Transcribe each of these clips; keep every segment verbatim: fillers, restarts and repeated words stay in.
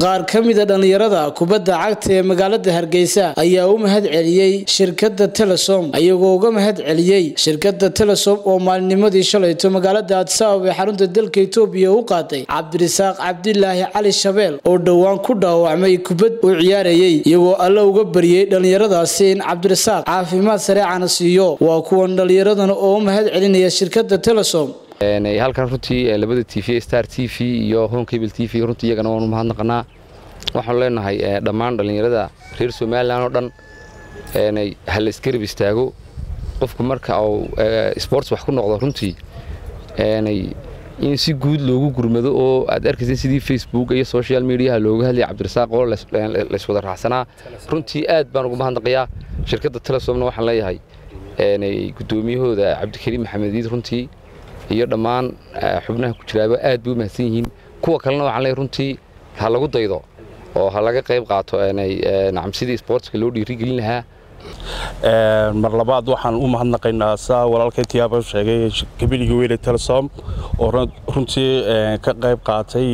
qaar kamid ah dhalinyarada kubadda cagta ee magaalada Hargeysa ayaa u mahad celiyay shirkadda Telesom ayagoo uga mahad celiyay shirkadda Telesom oo maalinimadii shalayto magaalada Addis Ababa ee xarunta dalka Itoobiya u qaaday Cabdirasaaq Cabdilaahi Cali Shabeel oo dhawaan ku dhaawacmay kubad u ciyaarayay iyagoo alla uga bariyay dhalinyaradaasi in Cabdirasaaq caafimaad sareecan siiyo waa kuwan dhalinyaradana oo mahad celinaya shirkadda Telesom ee halkan runtii labada T V Star T V iyo Home Cable T V runtii iyagana waan u mahadnaqnaa waxaan leenahay dhammaan dhalinyarada reer Soomaaliland oo dhan ee hal iskarib istaago qofku marka uu sports wax ku noqdo runtii ee in si guud loogu gurmado oo aad arkaysan sidii Facebook iyo social media looga hadlay Cabdirasaaq oo la iswada raacsanaa runtii aad baan ugu mahadnaqayaa shirkadda Telesomna waxaan leeyahay ee gudoomiyahooda Cabdikariim Maxamed runtii iyo dhammaan xubnaha ku jiraaba aad buu mahadsan yihiin kuwa kalena waxaan leeyahay runtii ha lagu daydo oo ha laga qayb qaato inay nacamsidii sportska loo dhiirigelin lahaa ee mar labaad waxaan u mahadnaqaynaa saa walaalkay Tiyaabo sheegay kabiliga weyn ee Telesom oo runtii ka qayb qaatay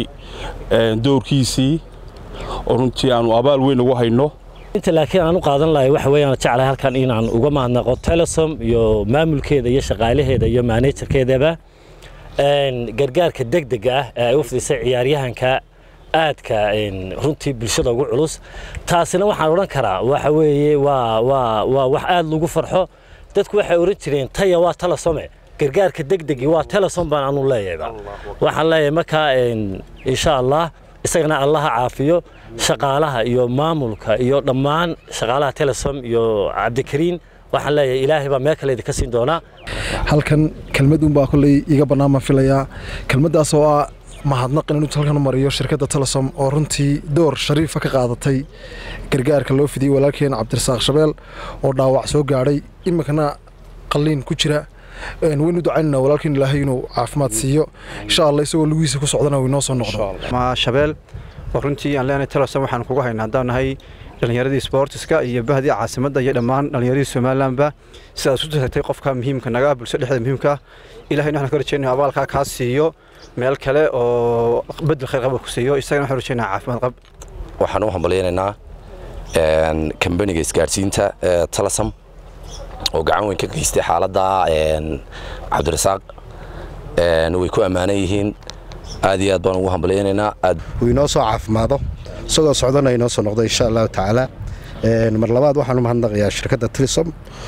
doorkiisii oo runtii aanu abaal weyn ugu hayno inta laakiin aan u qaadan lahay waxa weeyaan jeclahay halkan in aan uga mahadnaqo Telesom iyo maamulkeeda iyo shaqaalaheeda iyo managerkeedaba een gargaarka degdega ah ee u fidisay ciyaaryahanka aadka in runtii bulshada ugu culus taasina waxaan oran karaa waxa weeye waa waa waa wax aad lagu farxo dadku waxay oran jireen taya waa Telesom gargaarka degdegi waa Telesom baan aanu leeyahay waxaan leeyahay marka insha Allah isagana Allah caafiyo shaqaalaha iyo maamulka iyo dhammaan shaqaalaha Telesom iyo Cabdikariin waxaan leeyahay Ilaahay baa meel kale idinka siin doona halkan kelmad un baa kulay iga banaama filaya kelmadaas oo ah mahadnaq inuu halkan mariyo shirkadda Telesom oo runtii door shariif ka qaadatay gargaarka loo fidiyay walaalkeen Cabdirasaaq Shabeel oo dhaawac soo gaaray imikana qalliin ku jira een waynu ducaynaa walaalkeen Ilaahay inuu caafimaad siiyo insha Allah isagoo lugiisa ku socdana way noo soo noqdo ma Shabeel runtii aan leenahay Telesom waxaan kugu haynaa haddaanahay dhalinyaradii sportska iyo bahdii caasimadda iyo dhammaan dhalinyaradii Soomaaliland ba sidaas u taagtay qofka muhiimka naga bulshada dhexdeeda muhiimka Ilaahay waxaan ka rajaynayaa abaalka ka siiyo meel kale oo bedel khayr qab ku siiyo isagana waxaan rajaynayaa caafimaad qab waxaan u hambaleynaynaa een company-ga isgaarsiinta Telesom oo gacan weyn ka geystay xaaladda een Cabdirasaaq een way ku amaanan yihiin aad iyo aad baan ugu hambaleynaynaa aad way noo soo caafimaado sidoo socdana inoo soo noqdo insha Allah taala een mar labaad waxaan u mahadnaqayaa shirkadda Telesom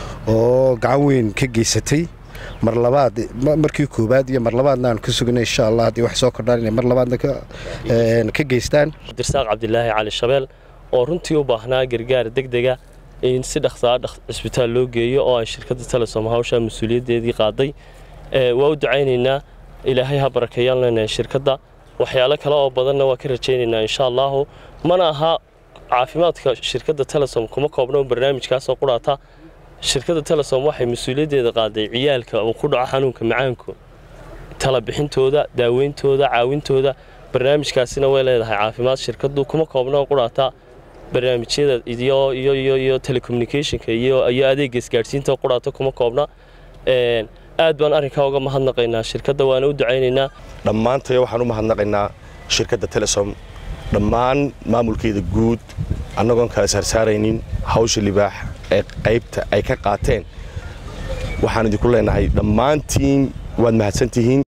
oo gacan weyn ka geysatay mar labaad markii koobaad iyo mar labaadna aan ku sugnay insha Allah hadii wax soo kordhaan mar labaadna ka een ka geystaan Cabdirasaaq Cabdilaahi Cali Shabeel oo runtii u baahnaa gargaar degdega in si dhaqso ah isbitaal loo geeyo oo ay shirkadda Telesom hawsha mas'uuliyadeedii qaaday ee waa u ducaynaynaa Ilaahay ha barakeeyo lana shirkadda waxyaalo kale oo badanna waa ka rajaynaynaa insha Allah mana aha caafimaadka shirkadda Telesom kuma koobno barnaamijkaas oo quraata shirkadda Telesom waxay mas'uuliyadeeda qaaday ciyaalka oo ku dhaca xanuunka macaanku tala bixintooda daaweyntooda caawintooda barnaamijkaasina way leedahay caafimaad shirkaddu kuma koobno quraata barnaamijyada iyo iyo iyo iyo telecommunicationka iyo iyo adeegga isgaarsiinta quraata kuma koobna ee aad baan arrinka uga mahadnaqaynaa shirkadda waana u ducaynaynaa dhammaantay waxaan u mahadnaqaynaa shirkadda Telesom dhammaan maamulkeeda guud annagoon kala saarsaaraynin hawsha libaax ee qaybta ay ka qaateen waxaan idinku leenahay dhammaantiin waad mahadsantihiin